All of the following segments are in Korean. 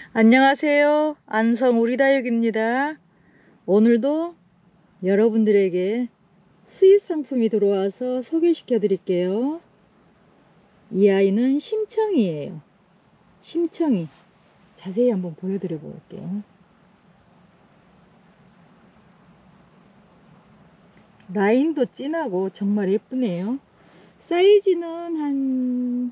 안녕하세요. 안성 우리다육입니다. 오늘도 여러분들에게 수입 상품이 들어와서 소개시켜 드릴게요. 이 아이는 심청이에요. 심청이. 자세히 한번 보여드려 볼게요. 라인도 진하고 정말 예쁘네요. 사이즈는 한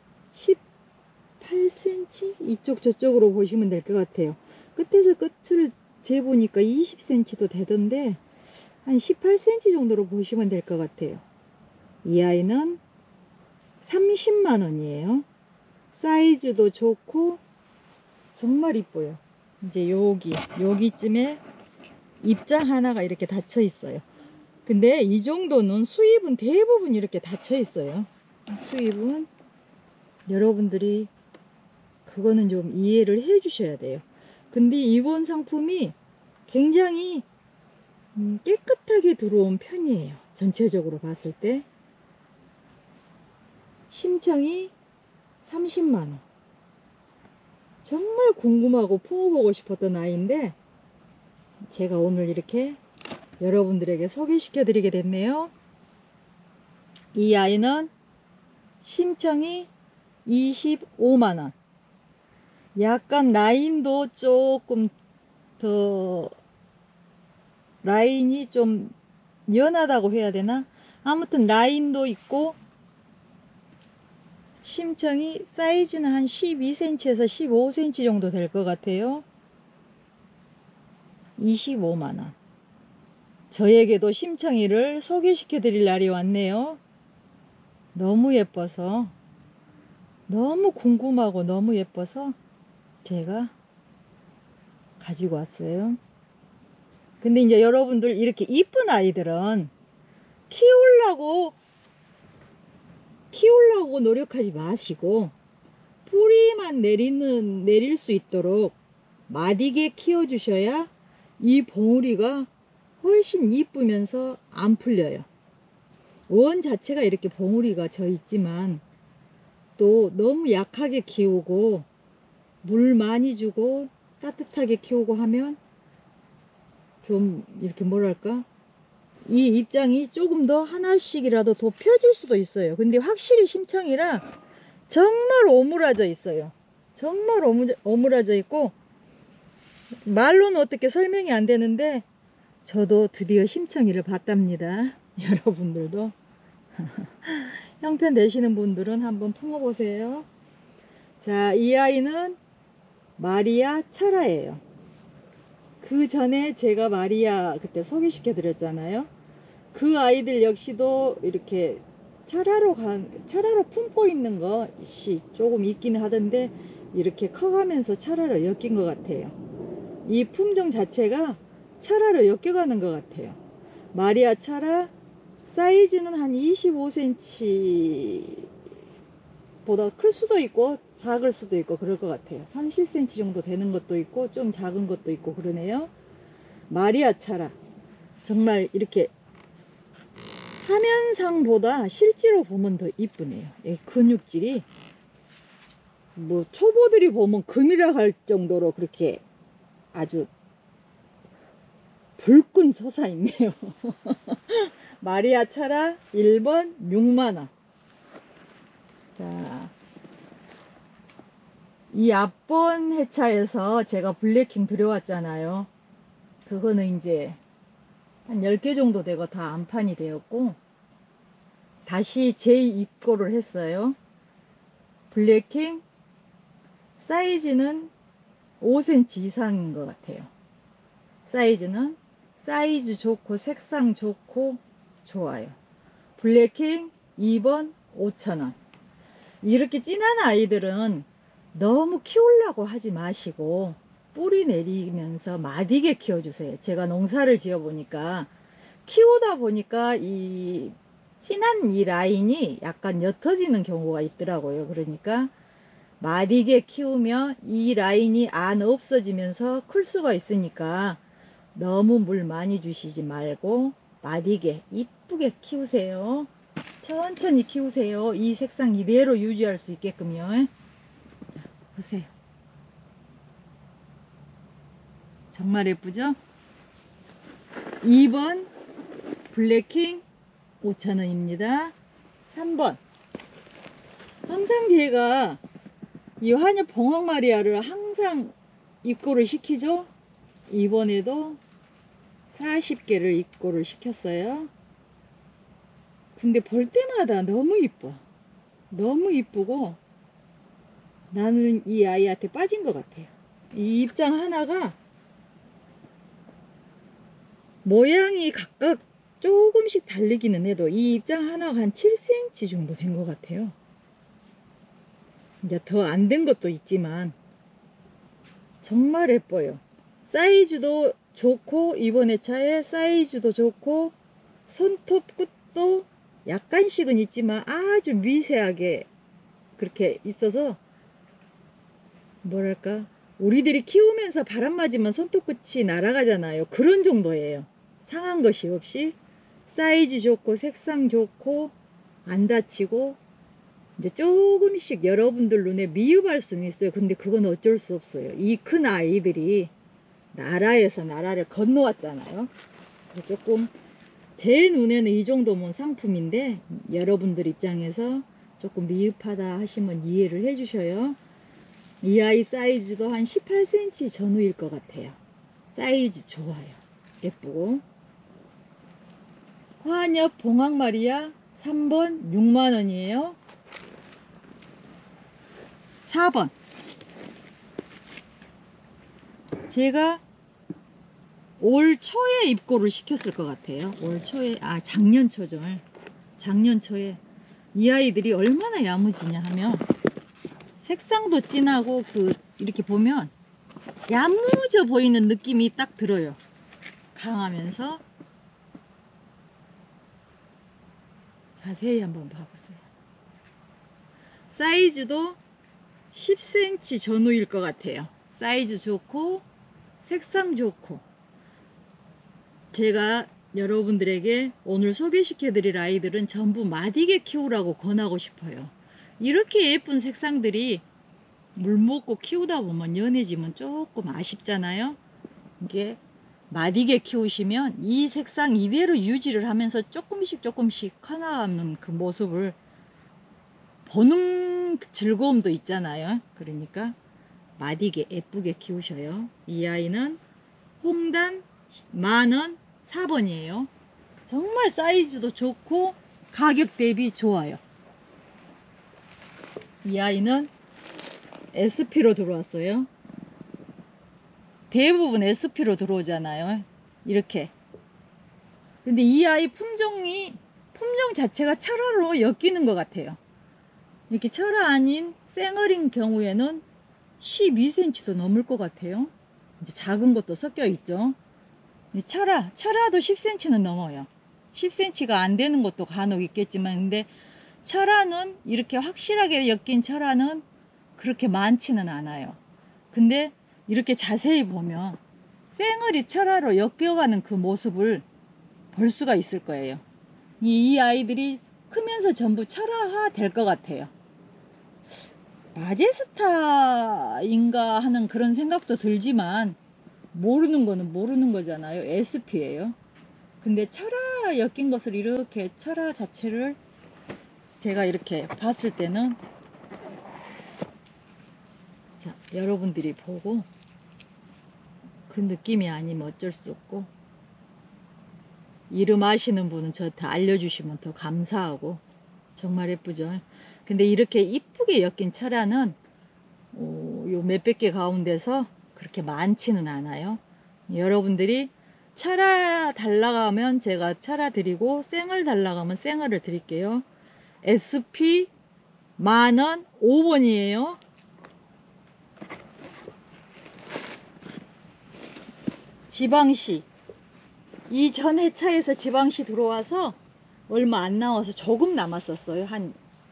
18cm? 이쪽 저쪽으로 보시면 될 것 같아요. 끝에서 끝을 재보니까 20cm도 되던데 한 18cm 정도로 보시면 될 것 같아요. 이 아이는 30만원이에요. 사이즈도 좋고 정말 이뻐요. 이제 여기쯤에 입장 하나가 이렇게 닫혀 있어요. 근데 이 정도는 수입은 대부분 이렇게 닫혀 있어요. 수입은 여러분들이 그거는 좀 이해를 해 주셔야 돼요. 근데 이번 상품이 굉장히 깨끗하게 들어온 편이에요. 전체적으로 봤을 때. 심청이 30만원. 정말 궁금하고 품어보고 싶었던 아이인데 제가 오늘 이렇게 여러분들에게 소개시켜 드리게 됐네요. 이 아이는 심청이 25만원. 약간 라인도 조금 더 라인이 좀 연하다고 해야 되나? 아무튼 라인도 있고 심청이 사이즈는 한 12cm에서 15cm 정도 될 것 같아요. 25만원. 저에게도 심청이를 소개시켜 드릴 날이 왔네요. 너무 예뻐서, 너무 궁금하고 너무 예뻐서 제가 가지고 왔어요. 근데 이제 여러분들 이렇게 이쁜 아이들은 키우려고 노력하지 마시고 뿌리만 내릴 수 있도록 마디게 키워 주셔야 이 봉우리가 훨씬 이쁘면서 안 풀려요. 원 자체가 이렇게 봉우리가 져 있지만 또 너무 약하게 키우고 물 많이 주고 따뜻하게 키우고 하면 좀 이렇게 뭐랄까, 이 입장이 조금 더 하나씩이라도 더 펴질 수도 있어요. 근데 확실히 심청이라 정말 오므라져 있어요. 정말 오므라져 있고 말로는 어떻게 설명이 안 되는데 저도 드디어 심청이를 봤답니다. 여러분들도 형편 되시는 분들은 한번 품어보세요. 자, 이 아이는 마리아 차라예요. 그 전에 제가 마리아 그때 소개시켜 드렸잖아요. 그 아이들 역시도 이렇게 차라로 품고 있는 것이 조금 있긴 하던데 이렇게 커가면서 차라로 엮인 것 같아요. 이 품종 자체가 차라로 엮여가는 것 같아요. 마리아 차라 사이즈는 한 25cm 보다 클 수도 있고 작을 수도 있고 그럴 것 같아요. 30cm 정도 되는 것도 있고 좀 작은 것도 있고 그러네요. 마리아 차라 정말 이렇게 화면상보다 실제로 보면 더 이쁘네요. 근육질이 뭐 초보들이 보면 금이라 할 정도로 그렇게 아주 불끈 솟아있네요. 마리아 차라 1번 6만원. 자, 이 앞번 회차에서 제가 블랙킹 들여왔잖아요. 그거는 이제 한 10개 정도 되고 다 안판이 되었고 다시 재입고를 했어요. 블랙킹 사이즈는 5cm 이상인 것 같아요. 사이즈 좋고 색상 좋고 좋아요. 블랙킹 2번 5,000원. 이렇게 진한 아이들은 너무 키우려고 하지 마시고 뿌리 내리면서 마디게 키워주세요. 제가 농사를 지어 보니까 키우다 보니까 이 진한 이 라인이 약간 옅어지는 경우가 있더라고요. 그러니까 마디게 키우면 이 라인이 안 없어지면서 클 수가 있으니까 너무 물 많이 주시지 말고 마디게 이쁘게 키우세요. 천천히 키우세요. 이 색상 이대로 유지할 수 있게끔요. 보세요. 정말 예쁘죠? 2번 블랙킹 5,000원입니다. 3번 항상 제가 이 한엽 봉황마리아를 항상 입고를 시키죠. 이번에도 40개를 입고를 시켰어요. 근데 볼 때마다 너무 이뻐. 너무 이쁘고 나는 이 아이한테 빠진 것 같아요. 이 입장 하나가 모양이 각각 조금씩 다르기는 해도 이 입장 하나가 한 7cm 정도 된 것 같아요. 이제 더 안 된 것도 있지만 정말 예뻐요. 사이즈도 좋고 이번에 차에 사이즈도 좋고 손톱 끝도 약간씩은 있지만 아주 미세하게 그렇게 있어서 뭐랄까 우리들이 키우면서 바람 맞으면 손톱 끝이 날아가잖아요. 그런 정도예요. 상한 것이 없이 사이즈 좋고 색상 좋고 안 다치고 이제 조금씩 여러분들 눈에 미흡할 수는 있어요. 근데 그건 어쩔 수 없어요. 이 큰 아이들이 나라에서 나라를 건너왔잖아요. 조금 제 눈에는 이 정도면 상품인데 여러분들 입장에서 조금 미흡하다 하시면 이해를 해 주셔요. 이 아이 사이즈도 한 18cm 전후일 것 같아요. 사이즈 좋아요. 예쁘고 화한엽 봉황마리아 3번 6만원이에요 4번 제가 올 초에 입고를 시켰을 것 같아요. 올 초에 작년 초죠. 작년 초에 이 아이들이 얼마나 야무지냐 하면 색상도 진하고 이렇게 보면 야무져 보이는 느낌이 딱 들어요. 강하면서 자세히 한번 봐보세요. 사이즈도 10cm 전후일 것 같아요. 사이즈 좋고 색상 좋고 제가 여러분들에게 오늘 소개시켜 드릴 아이들은 전부 마디게 키우라고 권하고 싶어요. 이렇게 예쁜 색상들이 물 먹고 키우다 보면 연해지면 조금 아쉽잖아요. 이게 마디게 키우시면 이 색상 이대로 유지를 하면서 조금씩 커나가는 그 모습을 보는 즐거움도 있잖아요. 그러니까 마디게 예쁘게 키우셔요. 이 아이는 홍단 10,000원 4번이에요. 정말 사이즈도 좋고 가격 대비 좋아요. 이 아이는 SP로 들어왔어요. 대부분 SP로 들어오잖아요. 이렇게. 근데 이 아이 품종 자체가 철화로 엮이는 것 같아요. 이렇게 철화 아닌 쌩얼인 경우에는 12cm도 넘을 것 같아요. 이제 작은 것도 섞여 있죠. 철화도 10cm는 넘어요. 10cm가 안 되는 것도 간혹 있겠지만 근데 철화는 이렇게 확실하게 엮인 철화는 그렇게 많지는 않아요. 근데 이렇게 자세히 보면 쌩얼이 철화로 엮여가는 그 모습을 볼 수가 있을 거예요. 이 아이들이 크면서 전부 철화화 될 것 같아요. 마제스타인가 하는 그런 생각도 들지만 모르는 거는 모르는 거잖아요. SP예요. 근데 철화 엮인 것을 이렇게 철화 자체를 제가 이렇게 봤을 때는 자 여러분들이 보고 그 느낌이 아니면 어쩔 수 없고 이름 아시는 분은 저한테 알려주시면 더 감사하고 정말 예쁘죠. 근데 이렇게 이쁘게 엮인 철화는 요 몇백 개 가운데서 그렇게 많지는 않아요. 여러분들이 철화 달라고 하면 제가 철화 드리고 쌩얼 달라고 하면 쌩얼을 드릴게요. SP 10,000원 5번이에요. 지방시 이 전 회차에서 지방시 들어와서 얼마 안 나와서 조금 남았었어요. 한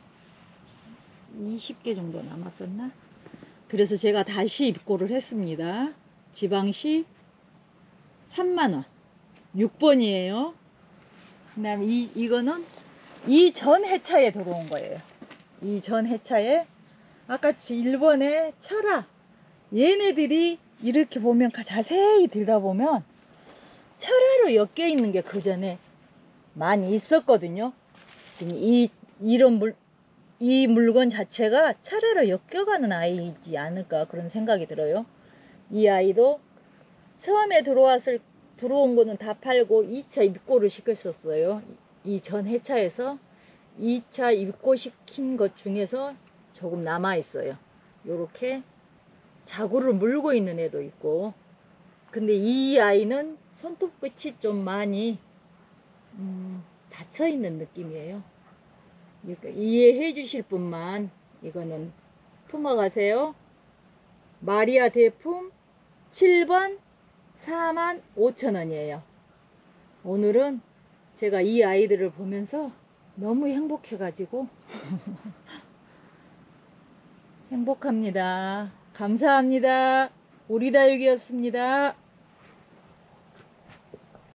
20개 정도 남았었나? 그래서 제가 다시 입고를 했습니다. 지방시 30,000원 6번이에요. 그 다음에 이거는 이 전 회차에 들어온 거예요. 이 전 회차에 아까 1번에 철화 얘네들이 이렇게 보면 자세히 들여다보면 철화로 엮여 있는 게 그 전에 많이 있었거든요. 이 물건 자체가 철화로 엮여가는 아이이지 않을까 그런 생각이 들어요. 이 아이도 처음에 들어온 거는 다 팔고 2차 입고를 시켰었어요. 이 전 회차에서 2차 입고 시킨 것 중에서 조금 남아 있어요. 요렇게 자구를 물고 있는 애도 있고, 근데 이 아이는 손톱 끝이 좀 많이 닫혀 있는 느낌이에요. 그러니까 이해해 주실 분만 이거는 품어가세요. 마리아 대품 7번 45,000원이에요. 오늘은 제가 이 아이들을 보면서 너무 행복해가지고 행복합니다. 감사합니다. 우리다육이었습니다.